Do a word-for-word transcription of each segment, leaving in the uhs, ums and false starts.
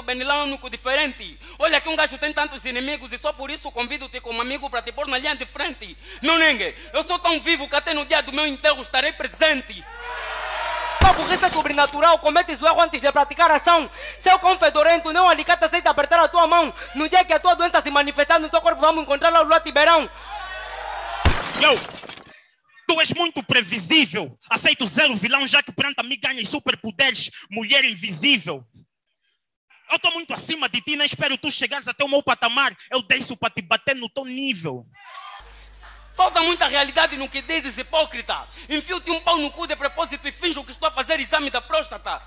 Benilão é o único diferente. Olha que um gajo tem tantos inimigos e só por isso convido-te como amigo para te pôr na linha de frente. Não negue, eu sou tão vivo que até no dia do meu enterro estarei presente. Tua burrice é sobrenatural, cometes o erro antes de praticar a ação. Seu cão fedorento, não alicate aceita apertar a tua mão. No dia que a tua doença se manifestar no teu corpo, vamos encontrar lá o Lua Tiberão. Yo! Tu és muito previsível. Aceito zero vilão, já que perante a mim ganhas superpoderes. Mulher invisível. Eu estou muito acima de ti, nem espero tu chegares até o meu patamar. Eu desço para te bater no teu nível. Falta muita realidade no que dizes, hipócrita. Enfio-te um pau no cu de propósito e finjo que estou a fazer exame da próstata.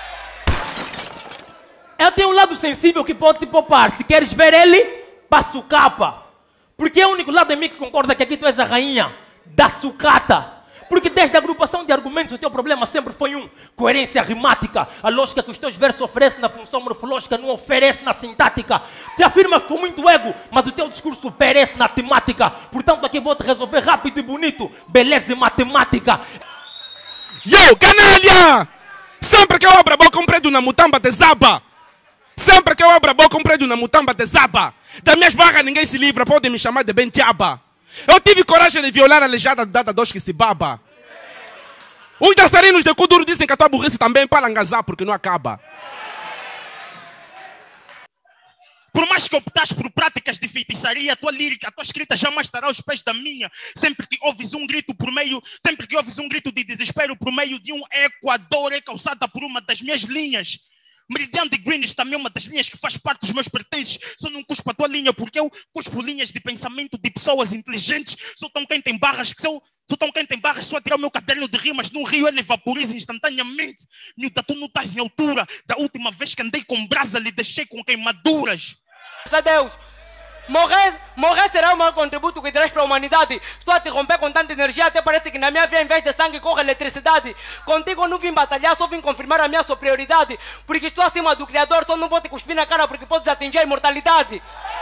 Eu tenho um lado sensível que pode te poupar. Se queres ver ele, passa o capa. Porque é o único lado em mim que concorda que aqui tu és a rainha da sucata. Porque desde a agrupação de argumentos o teu problema sempre foi um: coerência rimática. A lógica que os teus versos oferecem na função morfológica não oferece na sintática. Te afirmas com muito ego, mas o teu discurso perece na temática. Portanto aqui vou te resolver rápido e bonito. Beleza e matemática. Yo, canalha! Sempre que eu abro a boca um prédio na mutamba te zaba. Sempre que eu abro a boca um prédio na mutamba te zaba. Das minhas barras ninguém se livra, podem me chamar de Bentiaba. Eu tive coragem de violar a aleijada do Dada dois que se baba. Os dançarinos de cu duro dizem que a tua burrice também é para engazar porque não acaba. Por mais que optares por práticas de feitiçaria, a tua lírica, a tua escrita jamais estará aos pés da minha. Sempre que ouves um grito por meio, sempre que ouves um grito de desespero por meio de um Equador é causada por uma das minhas linhas. Meridiano de Greenwich também é uma das linhas que faz parte dos meus pertences. Só não cuspo a tua linha porque eu cuspo linhas de pensamento de pessoas inteligentes. Sou tão quente em barras que se eu sou tão quente em barras, só a tirar o meu caderno de rimas no rio ele vaporiza instantaneamente. Miúda, tu não estás em altura. Da última vez que andei com brasa lhe deixei com queimaduras. Graças a Deus. Morrer, morrer será o maior contributo que terás para a humanidade. Estou a te romper com tanta energia, até parece que na minha veia, em vez de sangue, corre eletricidade. Contigo eu não vim batalhar, só vim confirmar a minha superioridade. Porque estou acima do Criador, só não vou te cuspir na cara porque podes atingir a imortalidade.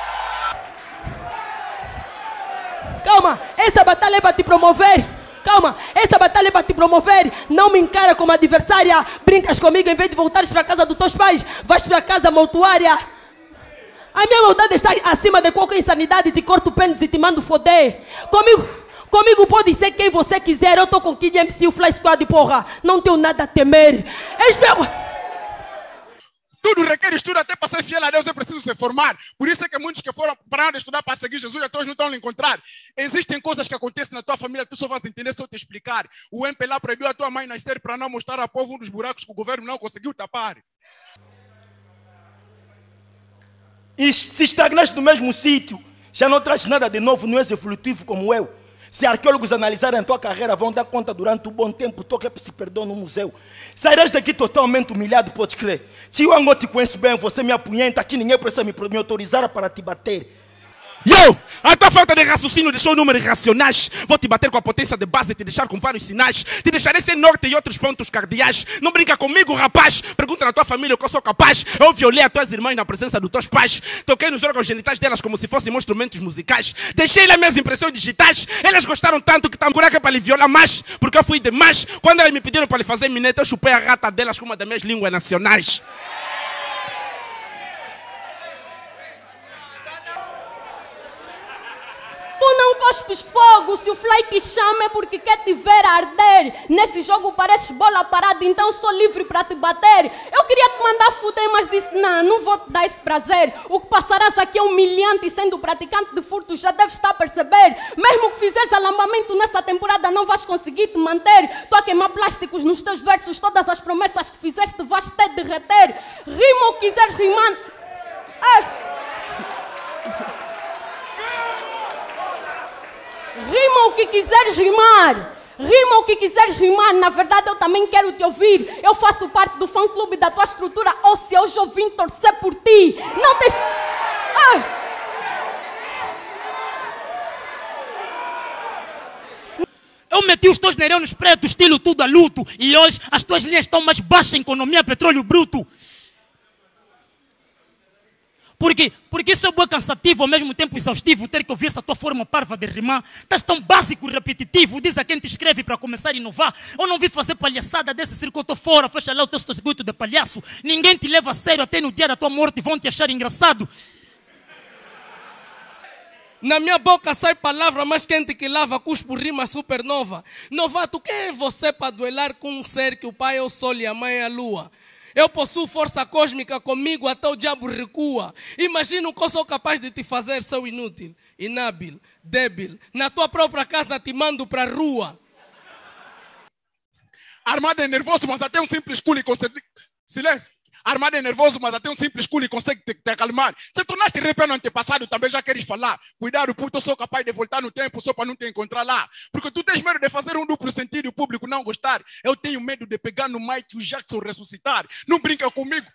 Calma, essa batalha é para te promover. Calma, essa batalha é para te promover. Não me encara como adversária. Brincas comigo, em vez de voltares para a casa dos teus pais, vais para a casa mortuária. A minha maldade está acima de qualquer insanidade. Te corto o pênis e te mando foder. Comigo, comigo pode ser quem você quiser. Eu estou com Kid M C, o Fly Squad, porra. Não tenho nada a temer. Espero... Tudo requer estudo, até para ser fiel a Deus é preciso se formar. Por isso é que muitos que foram pararam de estudar para seguir Jesus até hoje não estão a encontrar. Existem coisas que acontecem na tua família que tu só vais entender se eu te explicar. O M P L A proibiu a tua mãe nascer para não mostrar ao povo um dos buracos que o governo não conseguiu tapar. E se estagnaste no mesmo sítio, já não traz nada de novo, não és evolutivo como eu. Se arqueólogos analisarem a tua carreira, vão dar conta durante um bom tempo, tu que se perdeu no museu. Sairás daqui totalmente humilhado, podes crer. Se eu não te conheço bem, você me apunhenta aqui, ninguém precisa me, me autorizar para te bater. Yo, a tua falta de raciocínio deixou números irracionais. Vou te bater com a potência de base e te deixar com vários sinais. Te deixarei sem norte e outros pontos cardeais. Não brinca comigo, rapaz. Pergunta na tua família o que eu sou capaz. Eu violei as tuas irmãs na presença dos teus pais. Toquei nos órgãos genitais delas como se fossem instrumentos musicais. Deixei lá minhas impressões digitais. Elas gostaram tanto que estão curaca para lhe violar mais. Porque eu fui demais. Quando elas me pediram para lhe fazer mineta, eu chupei a rata delas com uma das minhas línguas nacionais. Tu não cospes fogo, se o Fly te chama é porque quer te ver arder. Nesse jogo pareces bola parada, então sou livre para te bater. Eu queria te mandar fuder, mas disse não, não vou te dar esse prazer. O que passarás aqui é humilhante, sendo praticante de furto já deves estar a perceber. Mesmo que fizeres alambamento nessa temporada não vais conseguir te manter. Tu a queimar plásticos nos teus versos, todas as promessas que fizeste vais ter de reter. Rima o que quiseres rimar. Ei. Rima o que quiseres rimar. Rima o que quiseres rimar. Na verdade eu também quero te ouvir. Eu faço parte do fã-clube da tua estrutura óssea. Hoje eu vim torcer por ti. Não tens... Ah. Eu meti os teus neurônios pretos, estilo tudo a luto. E hoje as tuas linhas estão mais baixas em economia, petróleo bruto. Porque, porque isso é bem cansativo, ao mesmo tempo exaustivo, ter que ouvir essa tua forma parva de rimar. Estás tão básico e repetitivo, diz a quem te escreve para começar a inovar. Eu não vi fazer palhaçada desse circo, eu estou fora, fecha lá o teu circuito de palhaço. Ninguém te leva a sério até no dia da tua morte, vão te achar engraçado. Na minha boca sai palavra mais quente que lava, cuspo rima supernova. Novato, quem é você para duelar com um ser que o pai é o sol e a mãe é a lua? Eu possuo força cósmica comigo, até o diabo recua. Imagina o que eu sou capaz de te fazer, seu inútil, inábil, débil. Na tua própria casa te mando para a rua. Armado é nervoso, mas até um simples cule consegue... Silêncio. Armado é nervoso, mas até um simples cule consegue te, te acalmar. Se tornaste rapper no antepassado, também já queres falar. Cuidado, puto, eu sou capaz de voltar no tempo só para não te encontrar lá. Porque tu tens medo de fazer um duplo sentido e o público não gostar. Eu tenho medo de pegar no mic e o Jackson ressuscitar. Não brinca comigo.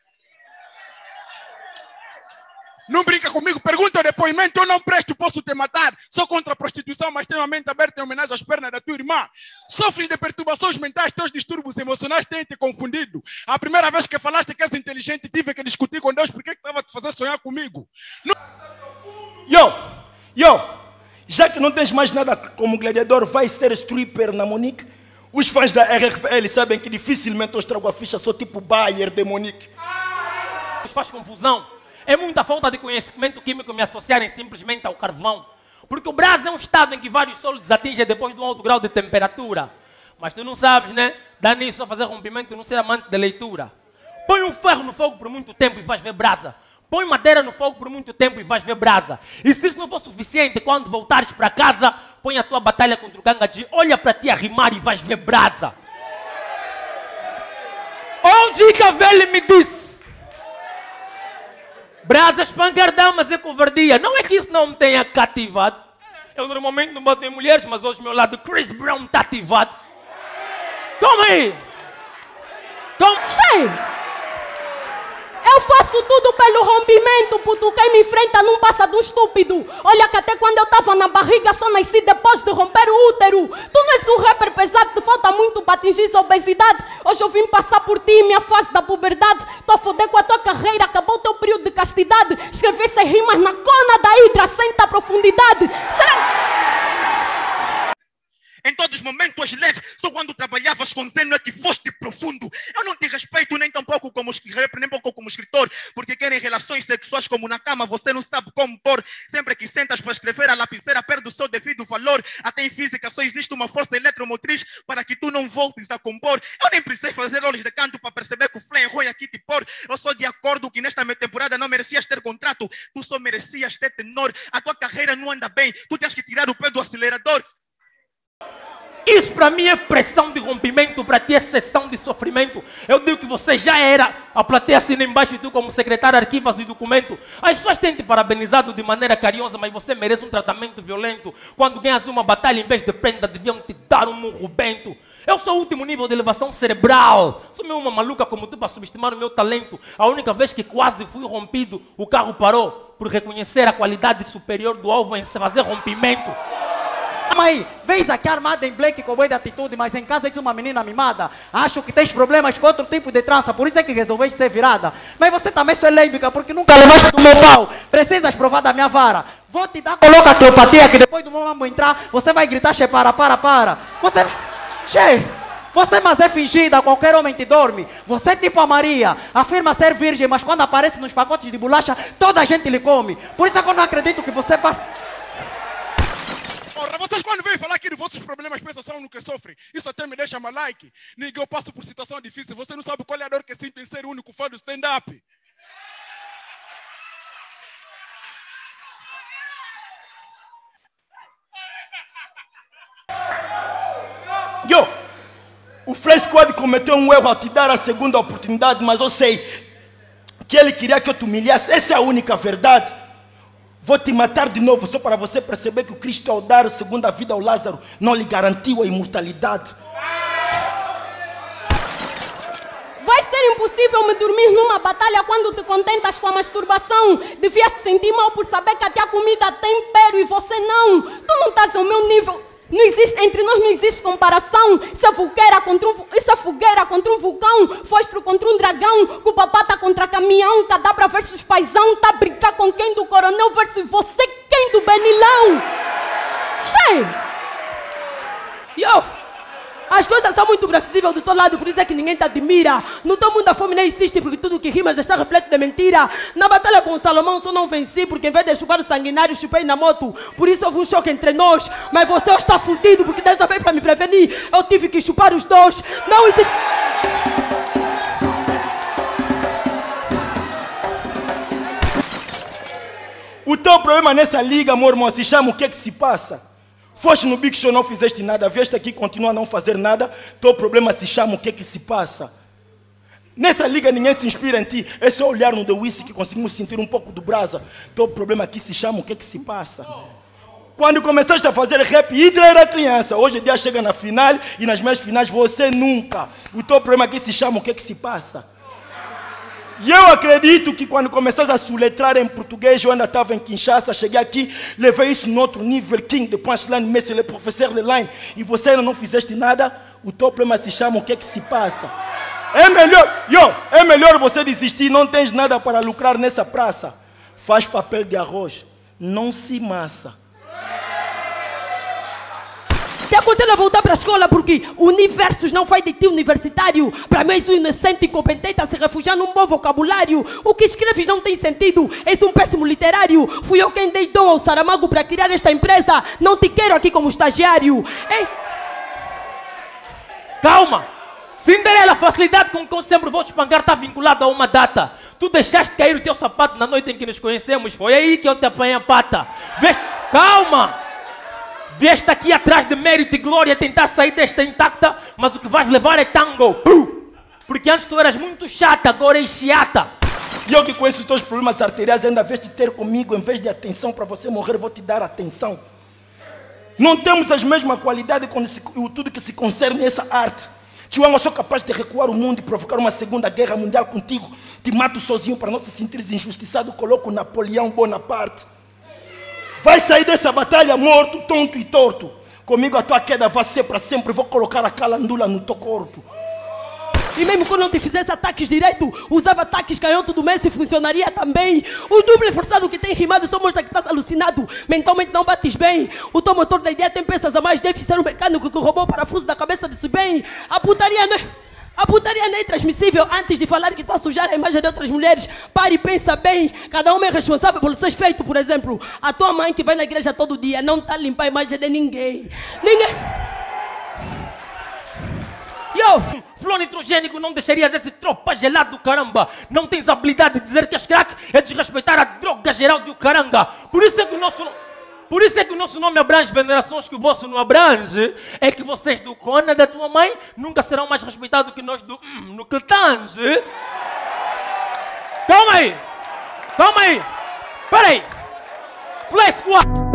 Não brinca comigo, pergunta o depoimento, eu não presto, posso te matar. Sou contra a prostituição, mas tenho a mente aberta em homenagem às pernas da tua irmã. Sofres de perturbações mentais, teus distúrbios emocionais têm te confundido. A primeira vez que falaste que és inteligente, tive que discutir com Deus porque estava a te fazer sonhar comigo. Não... Yo, yo, já que não tens mais nada como gladiador, vai ser stripper na Monique? Os fãs da R R P L sabem que dificilmente eu estrago a ficha, sou tipo Bayer de Monique. Isso faz confusão. É muita falta de conhecimento químico me associarem simplesmente ao carvão. Porque o Brasil é um estado em que vários solos atingem depois de um alto grau de temperatura. Mas tu não sabes, né? Dá nisso a fazer rompimento e não ser amante de leitura. Põe um ferro no fogo por muito tempo e vais ver brasa. Põe madeira no fogo por muito tempo e vais ver brasa. E se isso não for suficiente, quando voltares para casa, põe a tua batalha contra o ganga de olha para ti a rimar e vais ver brasa. Onde que a velha me disse? Brasa espancar damas é covardia. Não é que isso não me tenha cativado. Eu normalmente não boto em mulheres, mas hoje o meu lado Chris Brown está ativado. Toma aí. Toma. Cheio. Eu faço tudo pelo rompimento, puto. Quem me enfrenta não passa de um estúpido. Olha que até quando eu estava na barriga só nasci depois de romper o útero. Tu não és um rapper pesado, te falta muito para atingir essa obesidade. Hoje eu vim passar por ti, minha fase da puberdade. Tô a foder com a tua carreira, acabou o teu período de castidade. Escrevi essas rimas na cona da hidra, senta a profundidade. Será... Em todos os momentos és leve, só quando trabalhavas com Zeno é que foste profundo. Eu não te respeito nem tampouco como rapper, nem pouco como escritor, porque querem relações sexuais como na cama, você não sabe como pôr. Sempre que sentas para escrever, a lapiseira perde o seu devido valor. Até em física só existe uma força eletromotriz para que tu não voltes a compor. Eu nem precisei fazer olhos de canto para perceber que o Flame Roy aqui te pôr. Eu sou de acordo que nesta temporada não merecias ter contrato, tu só merecias ter tenor. A tua carreira não anda bem, tu tens que tirar o pé do acelerador. Isso para mim é pressão de rompimento, para ti é sessão de sofrimento. Eu digo que você já era, a plateia assina embaixo e tu como secretário arquivas o documento. As pessoas têm te parabenizado de maneira carinhosa, mas você merece um tratamento violento. Quando ganhas uma batalha, em vez de prenda, deviam te dar um murro bento. Eu sou o último nível de elevação cerebral. Sou mesmo uma maluca como tu para subestimar o meu talento. A única vez que quase fui rompido, o carro parou por reconhecer a qualidade superior do alvo em fazer rompimento. Calma aí, vens aqui armada em black com boi de atitude, mas em casa és uma menina mimada. Acho que tens problemas com outro tipo de trança, por isso é que resolveste ser virada. Mas você também é lésbica, porque nunca levaste do meu pau. Precisas provar da minha vara. Vou te dar coloca a teopatia, que depois do meu mambo entrar, você vai gritar, che, para, para, para. Você... Che, você mas é fingida, qualquer homem te dorme. Você é tipo a Maria, afirma ser virgem, mas quando aparece nos pacotes de bolacha, toda a gente lhe come. Por isso é que eu não acredito que você... Porra, vocês quando vêm falar aqui dos vossos problemas pensam só no que sofrem. Isso até me deixa malike. Ninguém eu passo por situação difícil. Você não sabe qual é a dor que sinto em ser o único fã do stand-up. Yo, o Flame Squad cometeu um erro ao te dar a segunda oportunidade, mas eu sei que ele queria que eu te humilhasse. Essa é a única verdade. Vou te matar de novo só para você perceber que o Cristo, ao dar a segunda vida ao Lázaro, não lhe garantiu a imortalidade. Vai ser impossível me dormir numa batalha quando te contentas com a masturbação. Devias te sentir mal por saber que até a comida tem tempero e você não. Tu não estás ao meu nível. Não existe, entre nós não existe comparação. Isso é fogueira contra um, isso é fogueira contra um vulcão, fósforo contra um dragão, Cupapata contra caminhão, Cadabra versus paizão, tá a brincar com quem do coronel versus você, quem do Benilão? Cheio! Yo! As coisas são muito previsíveis do teu lado, por isso é que ninguém te admira. No teu mundo a fome nem existe, porque tudo que rimas está repleto de mentira. Na batalha com o Salomão só não venci, porque em vez de chupar o sanguinário, chupei na moto. Por isso houve um choque entre nós. Mas você está fudido, porque desta vez para me prevenir, eu tive que chupar os dois. Não existe... O teu problema nessa liga, meu irmão, se chama o que é que se passa? Foste no Big Show, não fizeste nada, vieste aqui e continua a não fazer nada, teu problema se chama o que é que se passa? Nessa liga ninguém se inspira em ti, é só olhar no The Whisky que conseguimos sentir um pouco do brasa. Teu problema aqui se chama o que é que se passa? Quando começaste a fazer rap, Hydra era criança, hoje em dia chega na final e nas meias finais você nunca. O teu problema aqui se chama o que é que se passa? E eu acredito que quando começaste a soletrar em português, eu ainda estava em Kinshasa, cheguei aqui, levei isso no outro nível, King de Punchline, Messi, le professeur de line, e você ainda não fizeste nada, o teu problema se chama o que é que se passa? É melhor, yo, é melhor você desistir, não tens nada para lucrar nessa praça. Faz papel de arroz, não se massa. Te aconselho a voltar para a escola porque o universo não faz de ti universitário. Para mim és um inocente incompetente a se refugiar num bom vocabulário. O que escreves não tem sentido, és um péssimo literário. Fui eu quem dei dom ao Saramago para criar esta empresa. Não te quero aqui como estagiário. Ei. Calma! Cinderela, a facilidade com que eu sempre vou te espancar está vinculada a uma data. Tu deixaste cair o teu sapato na noite em que nos conhecemos. Foi aí que eu te apanhei a pata. Vês? Calma! Vieste aqui atrás de mérito e glória tentar sair desta intacta, mas o que vais levar é tango. Porque antes tu eras muito chata, agora és chiata. E eu que conheço os teus problemas arteriais, ainda vez de ter comigo, em vez de atenção para você morrer, vou te dar atenção. Não temos as mesmas qualidades com tudo que se concerne a essa arte. Tio, eu sou capaz de recuar o mundo e provocar uma segunda guerra mundial contigo. Te mato sozinho para não se sentir injustiçado, coloco Napoleão Bonaparte. Vai sair dessa batalha morto, tonto e torto. Comigo a tua queda vai ser para sempre. Vou colocar a calandula no teu corpo. E mesmo quando não te fizesse ataques direito, usava ataques canhoto do Messi, funcionaria também. O duplo forçado que tem rimado só mostra que estás alucinado. Mentalmente não bates bem. O teu motor da ideia tem peças a mais. Deve ser um mecânico que roubou o parafuso da cabeça de bem. A putaria não é... A putaria não é transmissível. Antes de falar que tu a sujar a imagem de outras mulheres, pare e pensa bem. Cada um é responsável pelos seus feitos. Por exemplo, a tua mãe que vai na igreja todo dia não está a limpar a imagem de ninguém. Ninguém... Yo! Flow nitrogênico, não deixarias esse tropa gelado do caramba. Não tens habilidade de dizer que és crack, é desrespeitar a droga geral do caranga. Por isso é que o nosso... Por isso é que o nosso nome abrange venerações que o vosso não abrange. É que vocês do cona da tua mãe nunca serão mais respeitados que nós do hum, no que tange. Calma aí. Calma aí. Pera aí. Flash Squad.